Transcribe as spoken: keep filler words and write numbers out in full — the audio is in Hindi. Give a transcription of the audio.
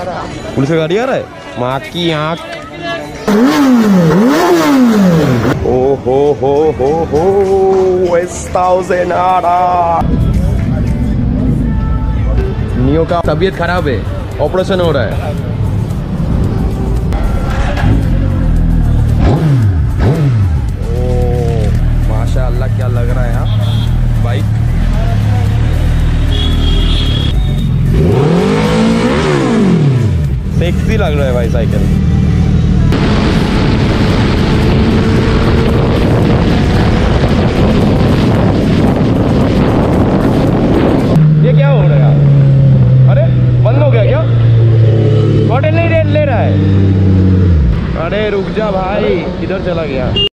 पुलिस का गाड़ी आ रहा है, माँ की आँख। ओ हो हो हो हो नियो का तबीयत खराब है, ऑपरेशन हो रहा है। ओ माशाअल्लाह, क्या लग रहा है यहाँ बाइक। सेक्सी लग रहा है भाई साइकिल। ये क्या हो रहा है यार? अरे बंद हो गया क्या? थ्रॉटल नहीं ले रहा है। अरे रुक जा भाई, इधर चला गया।